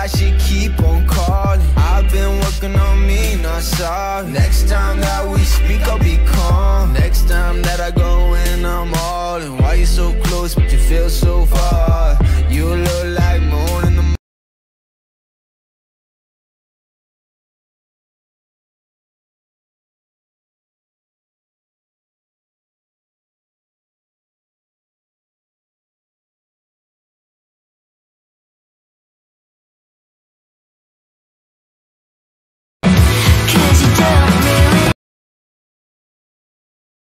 she keep on calling. I've been working on me, not sorry. Next time that